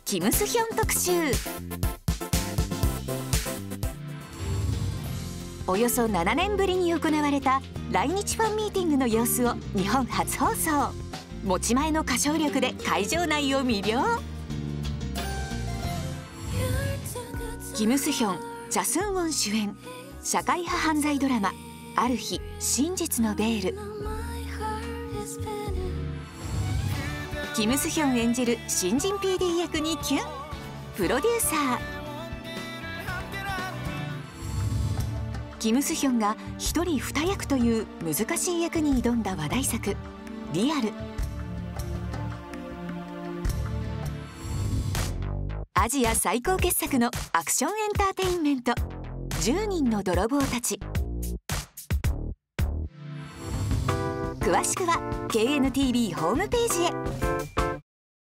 キム・スヒョン特集。およそ7年ぶりに行われた来日ファンミーティングの様子を日本初放送。持ち前の歌唱力で会場内を魅了。キム・スヒョン、チャ・スンウォン主演社会派犯罪ドラマ「ある日真実のベール」。キム・スヒョン演じる新人 PD 役にキュン。プロデューサーキム・スヒョンが一人二役という難しい役に挑んだ話題作「リアル」。アジア最高傑作のアクションエンターテインメント「10人の泥棒たち」。詳しくは KNTV ホームページへ。